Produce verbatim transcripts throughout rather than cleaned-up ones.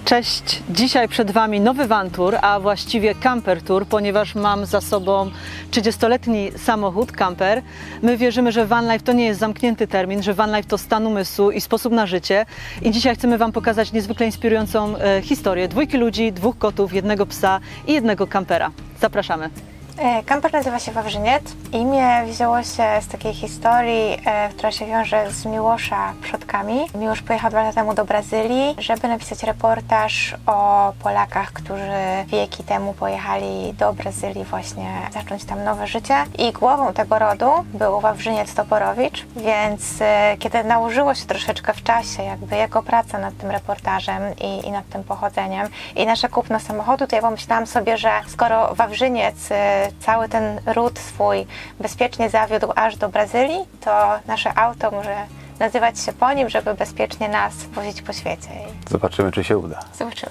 Cześć, dzisiaj przed Wami nowy van tour, a właściwie camper tour, ponieważ mam za sobą trzydziestoletni samochód camper. My wierzymy, że van life to nie jest zamknięty termin, że van life to stan umysłu i sposób na życie. I dzisiaj chcemy Wam pokazać niezwykle inspirującą e, historię dwójki ludzi, dwóch kotów, jednego psa i jednego kampera. Zapraszamy. Kamper nazywa się Wawrzyniec. Imię wzięło się z takiej historii, e, która się wiąże z Miłosza przodkami. Miłosz pojechał dwa lata temu do Brazylii, żeby napisać reportaż o Polakach, którzy wieki temu pojechali do Brazylii właśnie zacząć tam nowe życie. I głową tego rodu był Wawrzyniec Toporowicz, więc e, kiedy nałożyło się troszeczkę w czasie jakby jego praca nad tym reportażem i, i nad tym pochodzeniem i nasze kupno samochodu, to ja pomyślałam sobie, że skoro Wawrzyniec e, cały ten ród swój bezpiecznie zawiódł aż do Brazylii, to nasze auto może nazywać się po nim, żeby bezpiecznie nas wozić po świecie. Zobaczymy, czy się uda. Zobaczymy.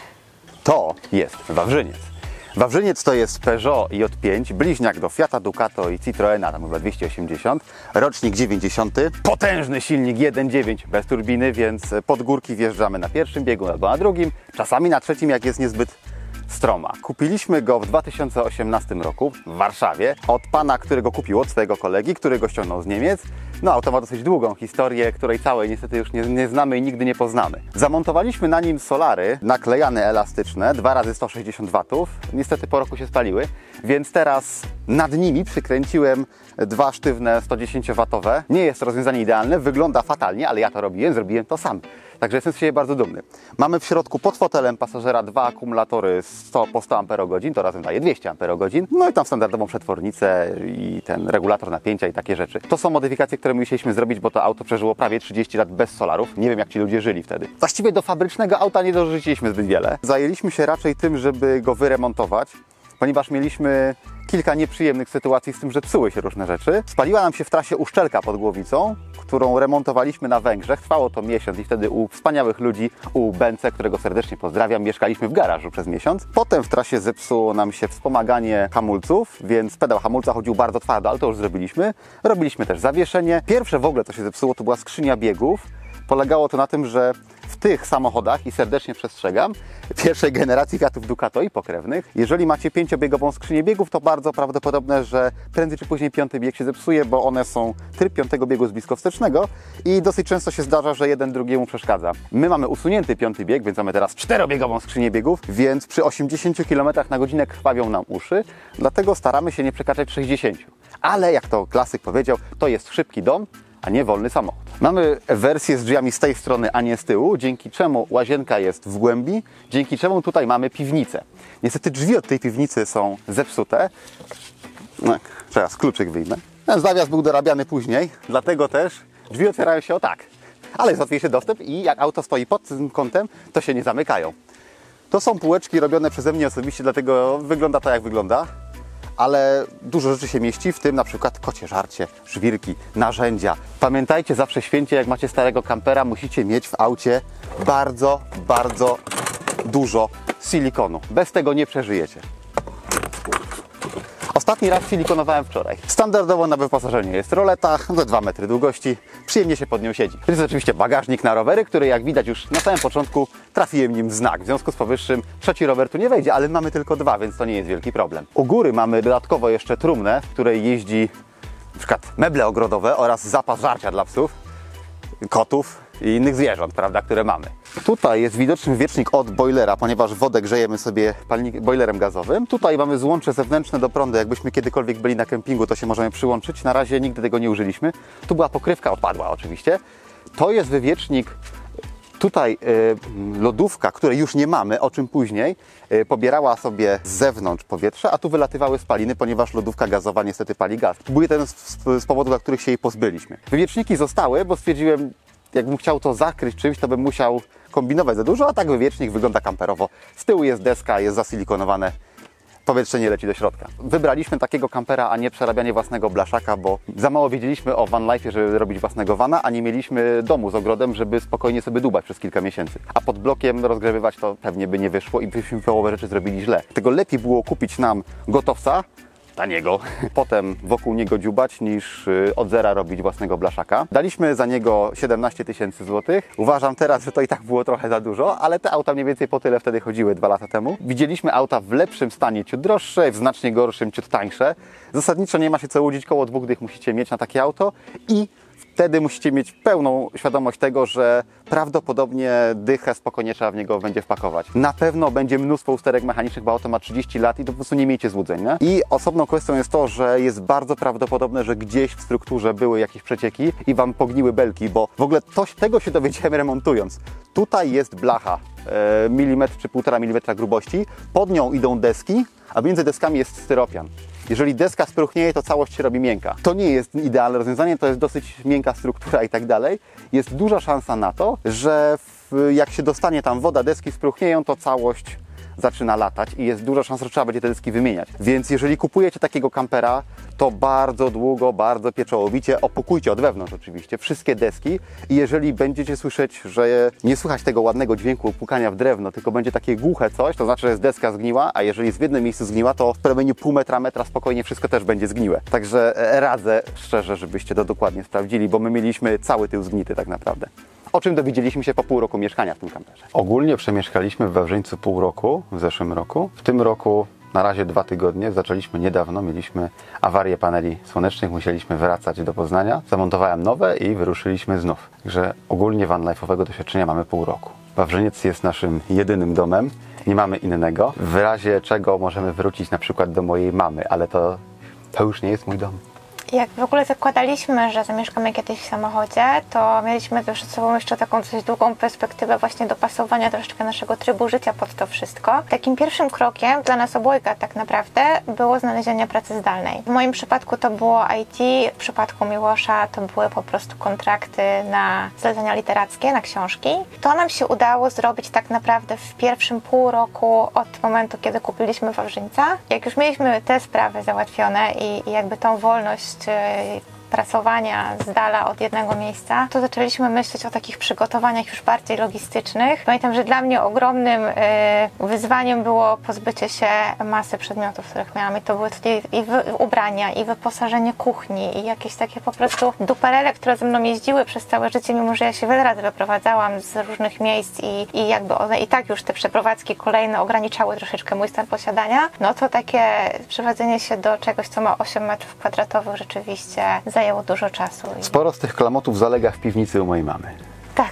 To jest Wawrzyniec. Wawrzyniec to jest Peugeot J pięć, bliźniak do Fiata Ducato i Citroena, tam chyba dwieście osiemdziesiąt, rocznik dziewięćdziesiąty, potężny silnik jeden dziewięć bez turbiny, więc pod górki wjeżdżamy na pierwszym biegu albo na drugim, czasami na trzecim, jak jest niezbyt stroma. Kupiliśmy go w dwa tysiące osiemnastym roku w Warszawie od pana, który go kupił od swojego kolegi, który go ściągnął z Niemiec. No, auto ma dosyć długą historię, której całej niestety już nie, nie znamy i nigdy nie poznamy. Zamontowaliśmy na nim solary naklejane elastyczne, dwa razy sto sześćdziesiąt watów. Niestety po roku się spaliły, więc teraz nad nimi przykręciłem dwa sztywne sto dziesięć watowe. Nie jest to rozwiązanie idealne, wygląda fatalnie, ale ja to robiłem, zrobiłem to sam. Także jestem z siebie bardzo dumny. Mamy w środku pod fotelem pasażera dwa akumulatory sto, po sto amperogodzin, to razem daje dwieście amperogodzin. No i tam standardową przetwornicę i ten regulator napięcia i takie rzeczy. To są modyfikacje, które musieliśmy zrobić, bo to auto przeżyło prawie trzydzieści lat bez solarów. Nie wiem, jak ci ludzie żyli wtedy. Właściwie do fabrycznego auta nie dorzuciliśmy zbyt wiele. Zajęliśmy się raczej tym, żeby go wyremontować, ponieważ mieliśmy kilka nieprzyjemnych sytuacji z tym, że psuły się różne rzeczy. Spaliła nam się w trasie uszczelka pod głowicą, którą remontowaliśmy na Węgrzech. Trwało to miesiąc i wtedy u wspaniałych ludzi, u Bence, którego serdecznie pozdrawiam, mieszkaliśmy w garażu przez miesiąc. Potem w trasie zepsuło nam się wspomaganie hamulców, więc pedał hamulca chodził bardzo twardo, ale to już zrobiliśmy. Robiliśmy też zawieszenie. Pierwsze w ogóle, co się zepsuło, to była skrzynia biegów. Polegało to na tym, że w tych samochodach, i serdecznie przestrzegam, pierwszej generacji Fiatów Ducato i pokrewnych, jeżeli macie pięciobiegową skrzynię biegów, to bardzo prawdopodobne, że prędzej czy później piąty bieg się zepsuje, bo one są tryb piątego biegu z bliskowstecznego i dosyć często się zdarza, że jeden drugiemu przeszkadza. My mamy usunięty piąty bieg, więc mamy teraz czterobiegową skrzynię biegów, więc przy osiemdziesięciu kilometrach na godzinę krwawią nam uszy, dlatego staramy się nie przekraczać sześćdziesięciu. Ale jak to klasyk powiedział, to jest szybki dom, a nie wolny samochód. Mamy wersję z drzwiami z tej strony, a nie z tyłu, dzięki czemu łazienka jest w głębi, dzięki czemu tutaj mamy piwnicę. Niestety drzwi od tej piwnicy są zepsute. No, teraz kluczyk wyjmę. Ten zawias był dorabiany później, dlatego też drzwi otwierają się o tak. Ale jest łatwiejszy dostęp i jak auto stoi pod tym kątem, to się nie zamykają. To są półeczki robione przeze mnie osobiście, dlatego wygląda to jak wygląda. Ale dużo rzeczy się mieści, w tym na przykład kocie żarcie, żwirki, narzędzia. Pamiętajcie, zawsze święcie, jak macie starego kampera, musicie mieć w aucie bardzo, bardzo dużo silikonu. Bez tego nie przeżyjecie. Ostatni raz silikonowałem wczoraj. Standardowo na wyposażeniu jest roleta, do dwa metry długości. Przyjemnie się pod nią siedzi. To jest oczywiście bagażnik na rowery, który jak widać już na samym początku trafiłem nim w znak. W związku z powyższym trzeci rower tu nie wejdzie, ale mamy tylko dwa, więc to nie jest wielki problem. U góry mamy dodatkowo jeszcze trumnę, w której jeździ na przykład meble ogrodowe oraz zapas żarcia dla psów, kotów i innych zwierząt, prawda, które mamy. Tutaj jest widoczny wiecznik od boilera, ponieważ wodę grzejemy sobie palnik, boilerem gazowym. Tutaj mamy złącze zewnętrzne do prądu. Jakbyśmy kiedykolwiek byli na kempingu, to się możemy przyłączyć. Na razie nigdy tego nie użyliśmy. Tu była pokrywka, odpadła oczywiście. To jest wywiecznik. Tutaj y, lodówka, której już nie mamy, o czym później, y, pobierała sobie z zewnątrz powietrze, a tu wylatywały spaliny, ponieważ lodówka gazowa niestety pali gaz. Był jeden z, z, z powodów, dla których się jej pozbyliśmy. Wywieczniki zostały, bo stwierdziłem, jakbym chciał to zakryć czymś, to bym musiał kombinować za dużo, a tak wywiecznik wygląda kamperowo. Z tyłu jest deska, jest zasilikonowane, powietrze nie leci do środka. Wybraliśmy takiego kampera, a nie przerabianie własnego blaszaka, bo za mało wiedzieliśmy o van life'ie, żeby robić własnego vana, a nie mieliśmy domu z ogrodem, żeby spokojnie sobie dłubać przez kilka miesięcy. A pod blokiem rozgrzebywać to pewnie by nie wyszło i byśmy połowę rzeczy zrobili źle. Tego lepiej było kupić nam gotowca, taniego, potem wokół niego dziubać, niż od zera robić własnego blaszaka. Daliśmy za niego siedemnaście tysięcy złotych. Uważam teraz, że to i tak było trochę za dużo, ale te auta mniej więcej po tyle wtedy chodziły dwa lata temu. Widzieliśmy auta w lepszym stanie, ciut droższe, w znacznie gorszym, ciut tańsze. Zasadniczo nie ma się co łudzić, koło dwóch dych musicie mieć na takie auto i wtedy musicie mieć pełną świadomość tego, że prawdopodobnie dychę spokojnie trzeba w niego będzie wpakować. Na pewno będzie mnóstwo usterek mechanicznych, bo auto ma trzydzieści lat i to po prostu nie miejcie złudzeń. Nie? I osobną kwestią jest to, że jest bardzo prawdopodobne, że gdzieś w strukturze były jakieś przecieki i Wam pogniły belki, bo w ogóle to, tego się dowiedziałem remontując. Tutaj jest blacha, e, milimetr czy półtora milimetra grubości, pod nią idą deski, a między deskami jest styropian. Jeżeli deska spróchnieje, to całość się robi miękka. To nie jest idealne rozwiązanie, to jest dosyć miękka struktura i tak dalej. Jest duża szansa na to, że w, jak się dostanie tam woda, deski spróchnieją, to całość zaczyna latać i jest duża szansa, że trzeba będzie te deski wymieniać. Więc jeżeli kupujecie takiego kampera, to bardzo długo, bardzo pieczołowicie opukujcie od wewnątrz oczywiście wszystkie deski i jeżeli będziecie słyszeć, że nie słychać tego ładnego dźwięku pukania w drewno, tylko będzie takie głuche coś, to znaczy, że jest deska zgniła, a jeżeli jest w jednym miejscu zgniła, to w promieniu pół metra, metra spokojnie wszystko też będzie zgniłe. Także radzę szczerze, żebyście to dokładnie sprawdzili, bo my mieliśmy cały tył zgnity tak naprawdę. O czym dowiedzieliśmy się po pół roku mieszkania w tym kamperze. Ogólnie przemieszkaliśmy w Wawrzyńcu pół roku w zeszłym roku. W tym roku na razie dwa tygodnie. Zaczęliśmy niedawno, mieliśmy awarię paneli słonecznych, musieliśmy wracać do Poznania. Zamontowałem nowe i wyruszyliśmy znów. Także ogólnie vanlife'owego doświadczenia mamy pół roku. Wawrzyniec jest naszym jedynym domem, nie mamy innego. W razie czego możemy wrócić na przykład do mojej mamy, ale to, to już nie jest mój dom. Jak w ogóle zakładaliśmy, że zamieszkamy kiedyś w samochodzie, to mieliśmy przed sobą jeszcze taką dosyć długą perspektywę właśnie dopasowania troszeczkę naszego trybu życia pod to wszystko. Takim pierwszym krokiem dla nas obojga tak naprawdę było znalezienie pracy zdalnej. W moim przypadku to było I T, w przypadku Miłosza to były po prostu kontrakty na zlecenia literackie, na książki. To nam się udało zrobić tak naprawdę w pierwszym pół roku od momentu, kiedy kupiliśmy Wawrzyńca. Jak już mieliśmy te sprawy załatwione i, i jakby tą wolność pracowania z dala od jednego miejsca, to zaczęliśmy myśleć o takich przygotowaniach już bardziej logistycznych. Pamiętam, że dla mnie ogromnym y, wyzwaniem było pozbycie się masy przedmiotów, których miałam. I to były i ubrania, i wyposażenie kuchni, i jakieś takie po prostu duperele, które ze mną jeździły przez całe życie, mimo że ja się wiele razy wyprowadzałam z różnych miejsc i, i jakby one i tak już te przeprowadzki kolejne ograniczały troszeczkę mój stan posiadania. No to takie przeprowadzenie się do czegoś, co ma osiem metrów kwadratowych rzeczywiście zajęło dużo czasu. Sporo z tych klamotów zalega w piwnicy u mojej mamy. Tak,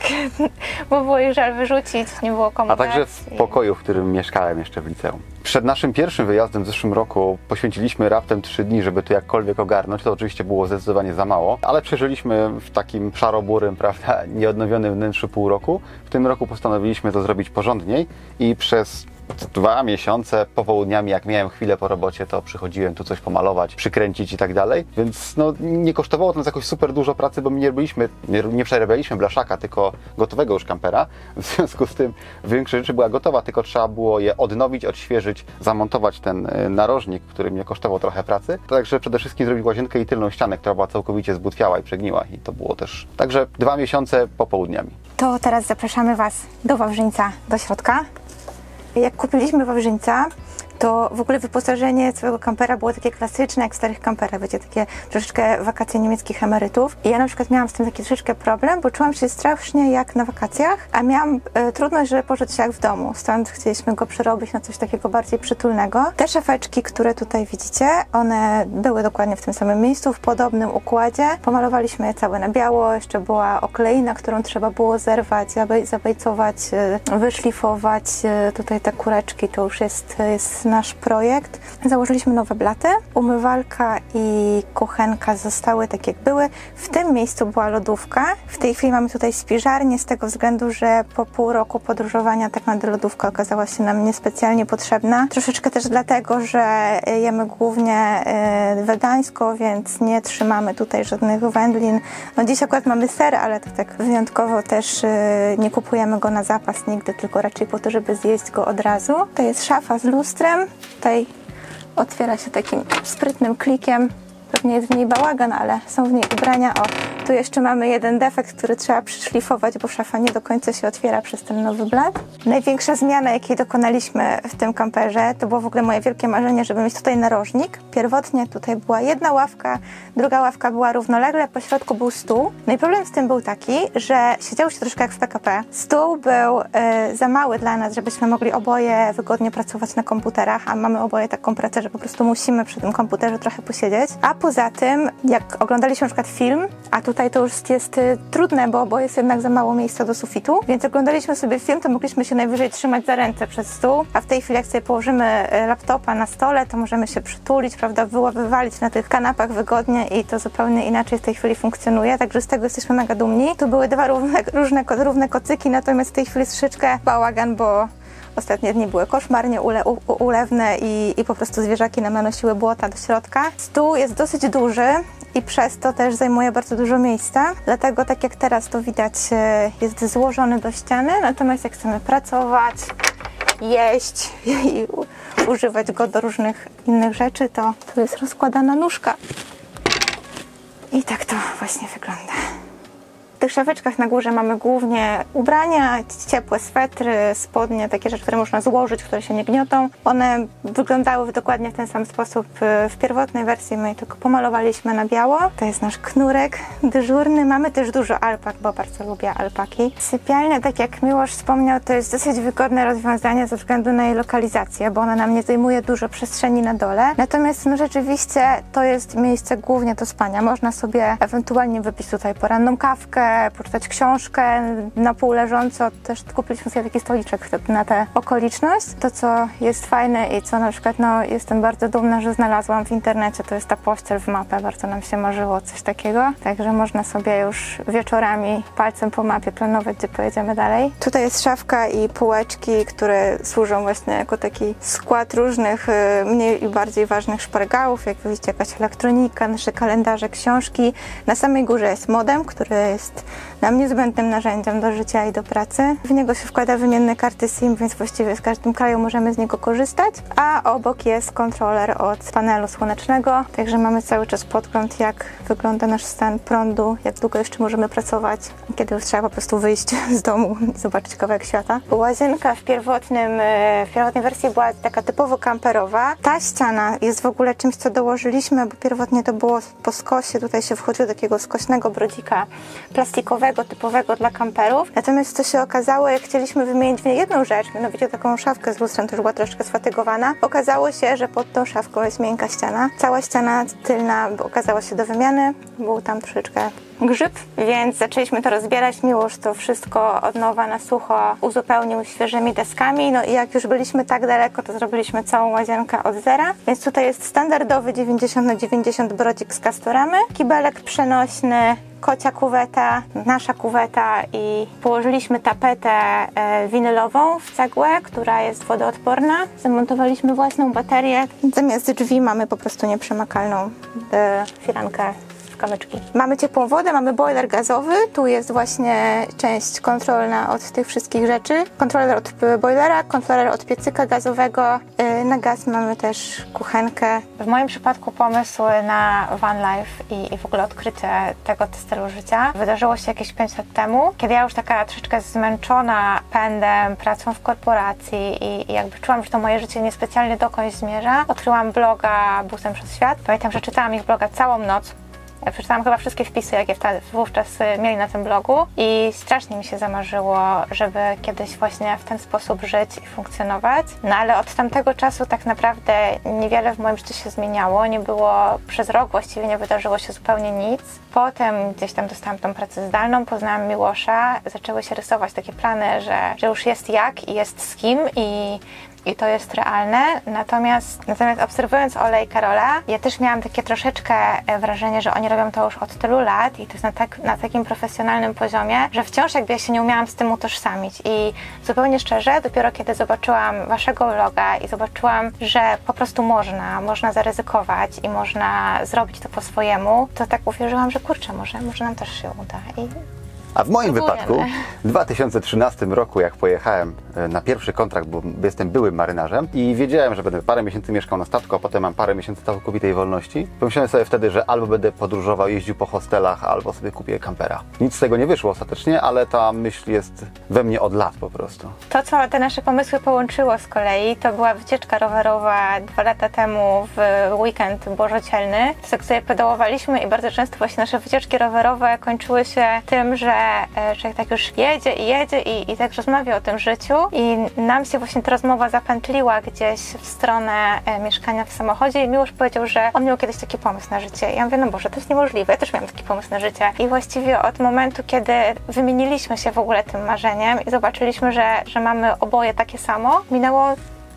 bo było ich żal wyrzucić, nie było komu A także dać w i- pokoju, w którym mieszkałem jeszcze w liceum. Przed naszym pierwszym wyjazdem w zeszłym roku poświęciliśmy raptem trzy dni, żeby to jakkolwiek ogarnąć. To oczywiście było zdecydowanie za mało, ale przeżyliśmy w takim szaroburym, prawda, nieodnowionym wnętrzu pół roku. W tym roku postanowiliśmy to zrobić porządniej i przez dwa miesiące popołudniami, jak miałem chwilę po robocie, to przychodziłem tu coś pomalować, przykręcić i tak dalej. Więc no, nie kosztowało to nas jakoś super dużo pracy, bo my nie robiliśmy, nie, nie przerabialiśmy blaszaka, tylko gotowego już kampera. W związku z tym większość rzeczy była gotowa, tylko trzeba było je odnowić, odświeżyć, zamontować ten narożnik, który mnie kosztował trochę pracy. Także przede wszystkim zrobić łazienkę i tylną ścianę, która była całkowicie zbutwiała i przegniła. I to było też... Także dwa miesiące popołudniami. To teraz zapraszamy Was do Wawrzyńca, do środka. Jak kupiliśmy Wawrzyńca, to w ogóle wyposażenie całego kampera było takie klasyczne, jak w starych kamperach, wiecie, takie troszeczkę wakacje niemieckich emerytów. I ja na przykład miałam z tym taki troszeczkę problem, bo czułam się strasznie jak na wakacjach, a miałam e, trudność, żeby poczuć się jak w domu. Stąd chcieliśmy go przerobić na coś takiego bardziej przytulnego. Te szafeczki, które tutaj widzicie, one były dokładnie w tym samym miejscu, w podobnym układzie. Pomalowaliśmy je całe na biało, jeszcze była okleina, którą trzeba było zerwać, zabej zabejcować, e, wyszlifować. E, tutaj te kureczki to już jest, jest nasz projekt. Założyliśmy nowe blaty. Umywalka i kuchenka zostały tak jak były. W tym miejscu była lodówka. W tej chwili mamy tutaj spiżarnię z tego względu, że po pół roku podróżowania tak naprawdę lodówka okazała się nam niespecjalnie potrzebna. Troszeczkę też dlatego, że jemy głównie wegańsko, więc nie trzymamy tutaj żadnych wędlin. No dziś akurat mamy ser, ale to tak wyjątkowo też nie kupujemy go na zapas nigdy, tylko raczej po to, żeby zjeść go od razu. To jest szafa z lustrem. Tutaj otwiera się takim sprytnym klikiem. Pewnie jest w niej bałagan, ale są w niej ubrania. O, Tu jeszcze mamy jeden defekt, który trzeba przyszlifować, bo szafa nie do końca się otwiera przez ten nowy blat. Największa zmiana, jakiej dokonaliśmy w tym kamperze, to było w ogóle moje wielkie marzenie, żeby mieć tutaj narożnik. Pierwotnie tutaj była jedna ławka, druga ławka była równolegle, po środku był stół. No i problem z tym był taki, że siedziało się troszkę jak w P K P. Stół był y, za mały dla nas, żebyśmy mogli oboje wygodnie pracować na komputerach, a mamy oboje taką pracę, że po prostu musimy przy tym komputerze trochę posiedzieć. A poza tym, jak oglądaliśmy na przykład film, a tutaj to już jest y, trudne, bo oboje jest jednak za mało miejsca do sufitu, więc oglądaliśmy sobie film, to mogliśmy się najwyżej trzymać za ręce przez stół, a w tej chwili jak sobie położymy laptopa na stole, to możemy się przytulić, prawda, wywalić na tych kanapach wygodnie i to zupełnie inaczej w tej chwili funkcjonuje, także z tego jesteśmy mega dumni. Tu były dwa równe, różne, równe kocyki, natomiast w tej chwili jest troszeczkę bałagan, bo ostatnie dni były koszmarnie ule, u, ulewne i, i po prostu zwierzaki nam nanosiły błota do środka. Stół jest dosyć duży i przez to też zajmuje bardzo dużo miejsca, dlatego tak jak teraz to widać, jest złożony do ściany, natomiast jak chcemy pracować, jeść i używać go do różnych innych rzeczy, to tu jest rozkładana nóżka. I tak to właśnie wygląda. W tych szafeczkach na górze mamy głównie ubrania, ciepłe swetry, spodnie, takie rzeczy, które można złożyć, które się nie gniotą. One wyglądały dokładnie w ten sam sposób w pierwotnej wersji, my je tylko pomalowaliśmy na biało. To jest nasz knurek dyżurny. Mamy też dużo alpak, bo bardzo lubię alpaki. Sypialnia, tak jak Miłosz wspomniał, to jest dosyć wygodne rozwiązanie ze względu na jej lokalizację, bo ona nam nie zajmuje dużo przestrzeni na dole. Natomiast no rzeczywiście to jest miejsce głównie do spania. Można sobie ewentualnie wypić tutaj poranną kawkę, poczytać książkę na pół leżąco. Też kupiliśmy sobie taki stoliczek wtedy na tę okoliczność. To, co jest fajne i co na przykład no, jestem bardzo dumna, że znalazłam w internecie, to jest ta pościel w mapę. Bardzo nam się marzyło coś takiego. Także można sobie już wieczorami palcem po mapie planować, gdzie pojedziemy dalej. Tutaj jest szafka i półeczki, które służą właśnie jako taki skład różnych mniej i bardziej ważnych szpargałów. Jak widzicie, jakaś elektronika, nasze kalendarze, książki. Na samej górze jest modem, który jest nam niezbędnym narzędziem do życia i do pracy. W niego się wkłada wymienne karty SIM, więc właściwie w każdym kraju możemy z niego korzystać, a obok jest kontroler od panelu słonecznego, także mamy cały czas podgląd, jak wygląda nasz stan prądu, jak długo jeszcze możemy pracować, kiedy już trzeba po prostu wyjść z domu i zobaczyć kawałek świata. Łazienka w pierwotnym, w pierwotnej wersji była taka typowo kamperowa. Ta ściana jest w ogóle czymś, co dołożyliśmy, bo pierwotnie to było po skosie, tutaj się wchodziło do takiego skośnego brodzika plastikowego, typowego dla kamperów. Natomiast co się okazało, jak chcieliśmy wymienić w niej jedną rzecz, mianowicie taką szafkę z lustrem, to już była troszeczkę sfatygowana, okazało się, że pod tą szafką jest miękka ściana. Cała ściana tylna okazała się do wymiany, był tam troszeczkę grzyb, więc zaczęliśmy to rozbierać. Miłosz to wszystko od nowa na sucho uzupełnił świeżymi deskami, no i jak już byliśmy tak daleko, to zrobiliśmy całą łazienkę od zera, więc tutaj jest standardowy dziewięćdziesiąt na dziewięćdziesiąt brodzik z Castoramy, kibelek przenośny, kocia kuweta, nasza kuweta i położyliśmy tapetę e, winylową w cegłę, która jest wodoodporna. Zamontowaliśmy własną baterię. Zamiast drzwi mamy po prostu nieprzemakalną e, firankę w kamyczki. Mamy ciepłą wodę, mamy boiler gazowy. Tu jest właśnie część kontrolna od tych wszystkich rzeczy. Kontroler od boilera, kontroler od piecyka gazowego. E, na gaz mamy też kuchenkę. W moim przypadku pomysł na van life i, i w ogóle odkrycie tego stylu życia wydarzyło się jakieś pięć lat temu, kiedy ja już taka troszeczkę zmęczona pędem, pracą w korporacji i, i jakby czułam, że to moje życie niespecjalnie dokądś zmierza. Odkryłam bloga Busem przez Świat. Pamiętam, że czytałam ich bloga całą noc. Ja przeczytałam chyba wszystkie wpisy, jakie wtedy, wówczas mieli na tym blogu i strasznie mi się zamarzyło, żeby kiedyś właśnie w ten sposób żyć i funkcjonować. No ale od tamtego czasu tak naprawdę niewiele w moim życiu się zmieniało. Nie było przez rok, właściwie nie wydarzyło się zupełnie nic. Potem gdzieś tam dostałam tą pracę zdalną, poznałam Miłosza, zaczęły się rysować takie plany, że, że już jest jak i jest z kim i I to jest realne, natomiast, natomiast obserwując Olę i Karola, ja też miałam takie troszeczkę wrażenie, że oni robią to już od tylu lat i to jest na, tak, na takim profesjonalnym poziomie, że wciąż jakby ja się nie umiałam z tym utożsamić i zupełnie szczerze, dopiero kiedy zobaczyłam waszego vloga i zobaczyłam, że po prostu można, można zaryzykować i można zrobić to po swojemu, to tak uwierzyłam, że kurczę, może, może nam też się uda. I A w moim Próbujemy. wypadku w dwa tysiące trzynastym roku, jak pojechałem na pierwszy kontrakt, bo jestem byłym marynarzem i wiedziałem, że będę parę miesięcy mieszkał na statku, a potem mam parę miesięcy całkowitej wolności, pomyślałem sobie wtedy, że albo będę podróżował, jeździł po hostelach, albo sobie kupię kampera. Nic z tego nie wyszło ostatecznie, ale ta myśl jest we mnie od lat po prostu. To, co te nasze pomysły połączyło z kolei, to była wycieczka rowerowa dwa lata temu w weekend bożocielny. Tak sobie pedałowaliśmy i bardzo często właśnie nasze wycieczki rowerowe kończyły się tym, że e, człowiek tak już jedzie i jedzie i, i tak rozmawia o tym życiu i nam się właśnie ta rozmowa zapętliła gdzieś w stronę e, mieszkania w samochodzie i Miłosz powiedział, że on miał kiedyś taki pomysł na życie. I ja mówię, no Boże, to jest niemożliwe, ja też miałam taki pomysł na życie. I właściwie od momentu, kiedy wymieniliśmy się w ogóle tym marzeniem i zobaczyliśmy, że, że mamy oboje takie samo, minęło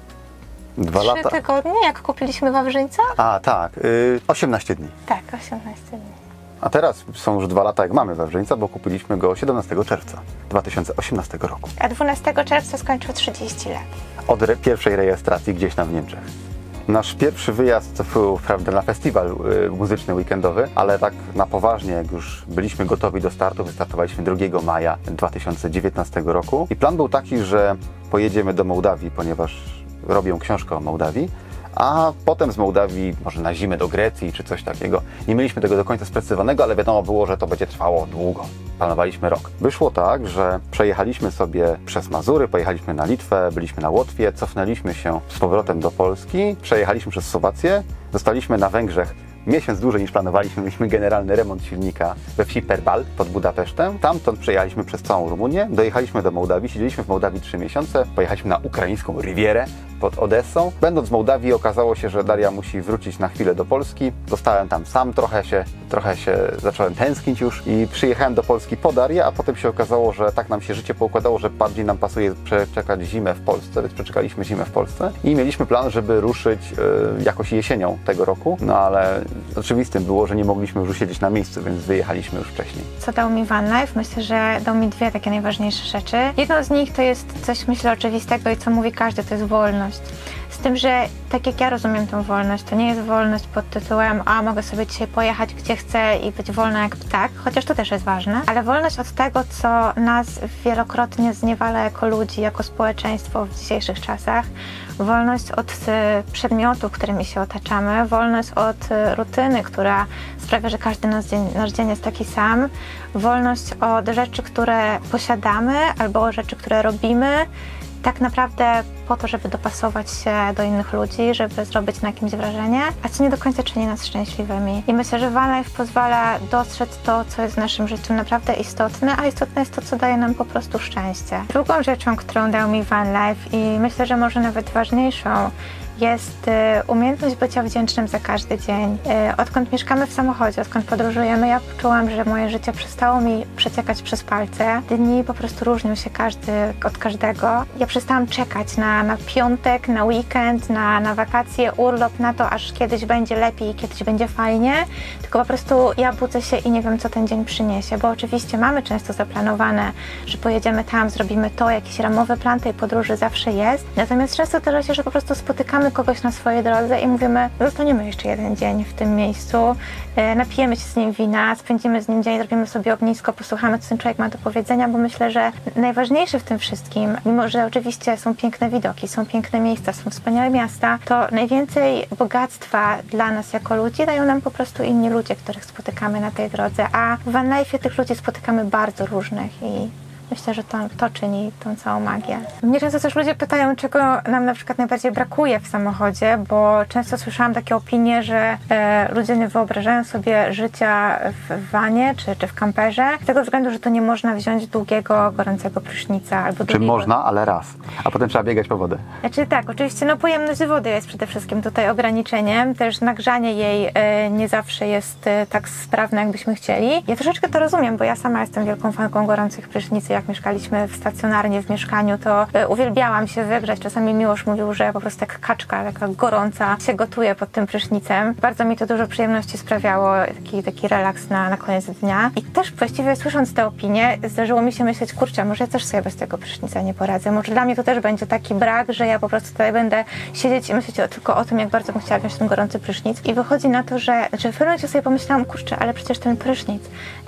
Dwa trzy lata. tygodnie, jak kupiliśmy Wawrzyńca? A tak, yy, osiemnaście dni. Tak, osiemnaście dni. A teraz są już dwa lata, jak mamy Wawrzyńca, bo kupiliśmy go siedemnastego czerwca dwa tysiące osiemnastego roku. A dwunastego czerwca skończył trzydzieści lat. Od re pierwszej rejestracji gdzieś tam w Niemczech. Nasz pierwszy wyjazd to był, prawda, na festiwal y, muzyczny weekendowy, ale tak na poważnie, jak już byliśmy gotowi do startu, wystartowaliśmy drugiego maja dwa tysiące dziewiętnastego roku i plan był taki, że pojedziemy do Mołdawii, ponieważ robią książkę o Mołdawii, a potem z Mołdawii może na zimę do Grecji czy coś takiego. Nie mieliśmy tego do końca sprecyzowanego, ale wiadomo było, że to będzie trwało długo. Planowaliśmy rok. Wyszło tak, że przejechaliśmy sobie przez Mazury, pojechaliśmy na Litwę, byliśmy na Łotwie, cofnęliśmy się z powrotem do Polski, przejechaliśmy przez Słowację, zostaliśmy na Węgrzech miesiąc dłużej niż planowaliśmy. Mieliśmy generalny remont silnika we wsi Perbal pod Budapesztem. Tamtąd przejechaliśmy przez całą Rumunię, dojechaliśmy do Mołdawii, siedzieliśmy w Mołdawii trzy miesiące, pojechaliśmy na ukraińską Rivierę pod Odessą. Będąc w Mołdawii okazało się, że Daria musi wrócić na chwilę do Polski. Zostałem tam sam, trochę się, trochę się zacząłem tęsknić już i przyjechałem do Polski po Darię, a potem się okazało, że tak nam się życie poukładało, że bardziej nam pasuje przeczekać zimę w Polsce, więc przeczekaliśmy zimę w Polsce i mieliśmy plan, żeby ruszyć y, jakoś jesienią tego roku, no ale oczywistym było, że nie mogliśmy już siedzieć na miejscu, więc wyjechaliśmy już wcześniej. Co dał mi Van Life? Myślę, że dał mi dwie takie najważniejsze rzeczy. Jedną z nich to jest coś, myślę, oczywistego i co mówi każdy, to jest wolność. Z tym, że tak jak ja rozumiem tą wolność, to nie jest wolność pod tytułem a mogę sobie dzisiaj pojechać gdzie chcę i być wolna jak ptak, chociaż to też jest ważne, ale wolność od tego, co nas wielokrotnie zniewala jako ludzi, jako społeczeństwo w dzisiejszych czasach. Wolność od przedmiotów, którymi się otaczamy, wolność od rutyny, która sprawia, że każdy nasz dzień, nasz dzień jest taki sam, wolność od rzeczy, które posiadamy albo rzeczy, które robimy, tak naprawdę po to, żeby dopasować się do innych ludzi, żeby zrobić na kimś wrażenie, a co nie do końca czyni nas szczęśliwymi. I myślę, że Van Life pozwala dostrzec to, co jest w naszym życiu naprawdę istotne, a istotne jest to, co daje nam po prostu szczęście. Drugą rzeczą, którą dał mi Van Life i myślę, że może nawet ważniejszą, jest umiejętność bycia wdzięcznym za każdy dzień. Odkąd mieszkamy w samochodzie, odkąd podróżujemy, ja poczułam, że moje życie przestało mi przeciekać przez palce. Dni po prostu różnią się każdy od każdego. Ja przestałam czekać na, na piątek, na weekend, na, na wakacje, urlop, na to, aż kiedyś będzie lepiej, kiedyś będzie fajnie, tylko po prostu ja budzę się i nie wiem, co ten dzień przyniesie, bo oczywiście mamy często zaplanowane, że pojedziemy tam, zrobimy to, jakiś ramowy plan tej podróży zawsze jest, natomiast często zdarza się, że po prostu spotykamy kogoś na swojej drodze i mówimy, zostaniemy jeszcze jeden dzień w tym miejscu, e, napijemy się z nim wina, spędzimy z nim dzień, zrobimy sobie ognisko, posłuchamy, co ten człowiek ma do powiedzenia, bo myślę, że najważniejsze w tym wszystkim, mimo że oczywiście są piękne widoki, są piękne miejsca, są wspaniałe miasta, to najwięcej bogactwa dla nas jako ludzi dają nam po prostu inni ludzie, których spotykamy na tej drodze, a w Van Life'ie tych ludzi spotykamy bardzo różnych i myślę, że to, to czyni tą całą magię. Mnie często też ludzie pytają, czego nam na przykład najbardziej brakuje w samochodzie, bo często słyszałam takie opinie, że e, ludzie nie wyobrażają sobie życia w vanie czy, czy w kamperze, z tego względu, że to nie można wziąć długiego, gorącego prysznica albo Czy długiego... można, ale raz, a potem trzeba biegać po wodę. Znaczy tak, oczywiście no pojemność wody jest przede wszystkim tutaj ograniczeniem, też nagrzanie jej e, nie zawsze jest e, tak sprawne, jakbyśmy chcieli. Ja troszeczkę to rozumiem, bo ja sama jestem wielką fanką gorących prysznicy. Jak mieszkaliśmy w stacjonarnie w mieszkaniu, to e, uwielbiałam się wygrzać. Czasami Miłosz mówił, że po prostu jak kaczka, taka gorąca się gotuje pod tym prysznicem. Bardzo mi to dużo przyjemności sprawiało, taki, taki relaks na, na koniec dnia. I też właściwie słysząc te opinie, zdarzyło mi się myśleć, kurczę, może ja też sobie bez tego prysznica nie poradzę. Może dla mnie to też będzie taki brak, że ja po prostu tutaj będę siedzieć i myśleć tylko o tym, jak bardzo bym chciała wziąć ten gorący prysznic. I wychodzi na to, że znaczy w pewnym momencie sobie pomyślałam, kurczę, ale przecież ten prysznic to jest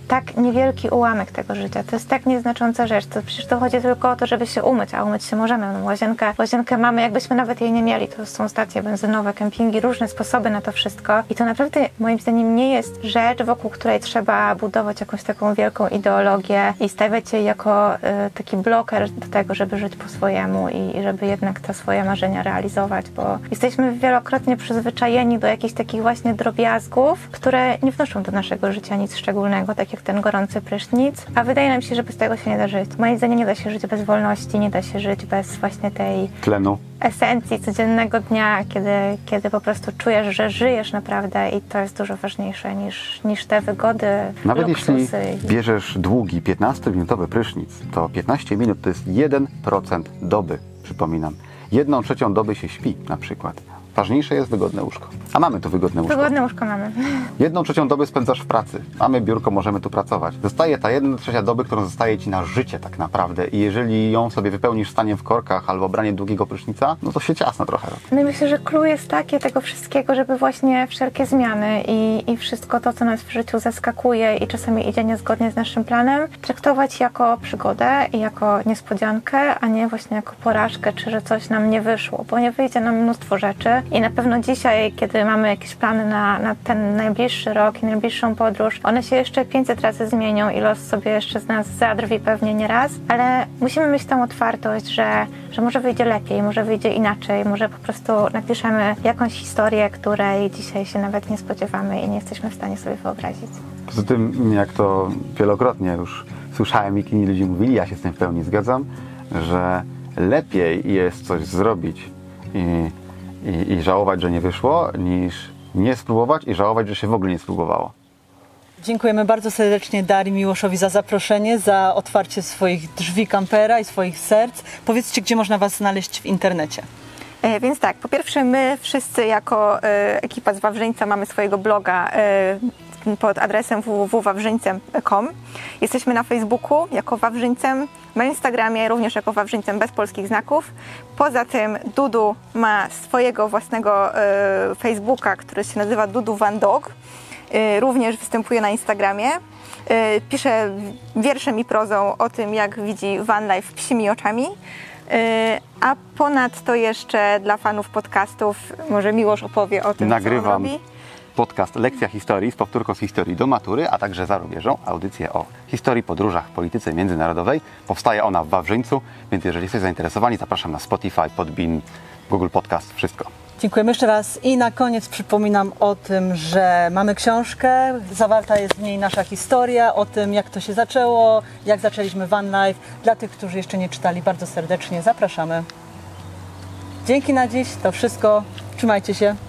tak niewielki ułamek tego życia. To jest tak nieznacząca rzecz. To przecież to chodzi tylko o to, żeby się umyć, a umyć się możemy. No, łazienkę, łazienkę mamy, jakbyśmy nawet jej nie mieli. To są stacje benzynowe, kempingi, różne sposoby na to wszystko. I to naprawdę moim zdaniem nie jest rzecz, wokół której trzeba budować jakąś taką wielką ideologię i stawiać jej jako y, taki bloker do tego, żeby żyć po swojemu i, i żeby jednak te swoje marzenia realizować, bo jesteśmy wielokrotnie przyzwyczajeni do jakichś takich właśnie drobiazgów, które nie wnoszą do naszego życia nic szczególnego, tak jak ten gorący prysznic, a wydaje nam się, że bez tego się nie da żyć. Moim zdaniem nie da się żyć bez wolności, nie da się żyć bez właśnie tej tlenu, esencji codziennego dnia, kiedy, kiedy po prostu czujesz, że żyjesz naprawdę i to jest dużo ważniejsze niż, niż te wygody, nawet luksusy. jeśli bierzesz długi piętnastominutowy prysznic, to piętnaście minut to jest jeden procent doby, przypominam. Jedną trzecią doby się śpi na przykład. Ważniejsze jest wygodne łóżko. A mamy tu wygodne łóżko. Wygodne łóżko mamy. Jedną trzecią doby spędzasz w pracy. Mamy biurko, możemy tu pracować. Zostaje ta jedna trzecia doby, którą zostaje Ci na życie tak naprawdę. I jeżeli ją sobie wypełnisz staniem w korkach albo braniem długiego prysznica, no to się ciasno trochę robi. No i myślę, że clue jest takie tego wszystkiego, żeby właśnie wszelkie zmiany i, i wszystko to, co nas w życiu zaskakuje i czasami idzie niezgodnie z naszym planem, traktować jako przygodę i jako niespodziankę, a nie właśnie jako porażkę, czy że coś nam nie wyszło, bo nie wyjdzie nam mnóstwo rzeczy. I na pewno dzisiaj, kiedy mamy jakieś plany na, na ten najbliższy rok i najbliższą podróż, one się jeszcze pięćset razy zmienią i los sobie jeszcze z nas zadrwi pewnie nie raz, ale musimy mieć tą otwartość, że, że może wyjdzie lepiej, może wyjdzie inaczej, może po prostu napiszemy jakąś historię, której dzisiaj się nawet nie spodziewamy i nie jesteśmy w stanie sobie wyobrazić. Poza tym, jak to wielokrotnie już słyszałem, jak inni ludzie mówili, ja się z tym w pełni zgadzam, że lepiej jest coś zrobić i I, i żałować, że nie wyszło, niż nie spróbować i żałować, że się w ogóle nie spróbowało. Dziękujemy bardzo serdecznie Darii Miłoszowi za zaproszenie, za otwarcie swoich drzwi kampera i swoich serc. Powiedzcie, gdzie można Was znaleźć w internecie. E, więc tak, po pierwsze my wszyscy jako e, ekipa z Wawrzyńca mamy swojego bloga e, pod adresem w w w kropka wawrzyńcem kropka com. Jesteśmy na Facebooku jako Wawrzyńcem, na Instagramie również jako Wawrzyńcem bez polskich znaków. Poza tym Dudu ma swojego własnego e, Facebooka, który się nazywa Dudu Van Dog. E, również występuje na Instagramie. E, pisze wierszem i prozą o tym, jak widzi van life psimi oczami. A ponadto jeszcze dla fanów podcastów może Miłosz opowie o tym, Nagrywam co on robi. podcast Lekcja Historii z powtórką z historii do matury, a także za rubieżą audycję o historii, podróżach, polityce międzynarodowej. Powstaje ona w Wawrzyńcu, więc jeżeli jesteście zainteresowani, zapraszam na Spotify, Podbean, Google Podcast, wszystko. Dziękujemy jeszcze raz i na koniec przypominam o tym, że mamy książkę, zawarta jest w niej nasza historia, o tym jak to się zaczęło, jak zaczęliśmy van life. Dla tych, którzy jeszcze nie czytali, bardzo serdecznie zapraszamy. Dzięki na dziś, to wszystko. Trzymajcie się.